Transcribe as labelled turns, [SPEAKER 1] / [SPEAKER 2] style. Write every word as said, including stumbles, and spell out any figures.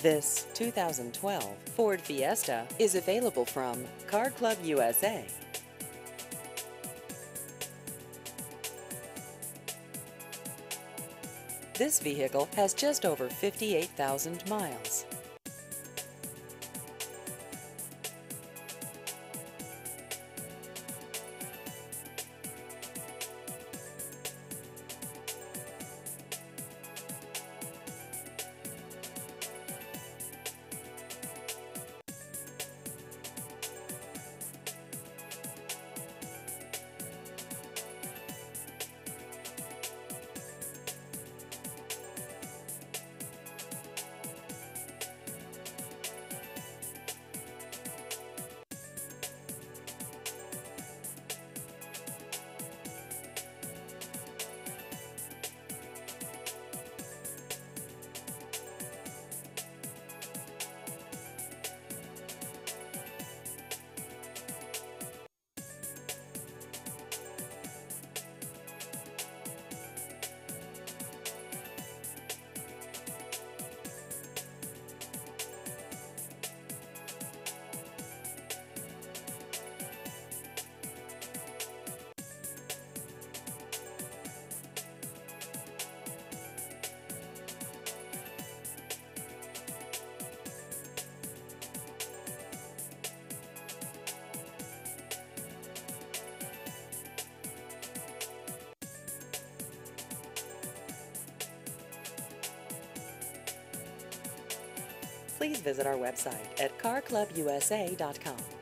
[SPEAKER 1] This two thousand twelve Ford Fiesta is available from Car Club U S A. This vehicle has just over fifty-eight thousand miles. Please visit our website at car club U S A dot com.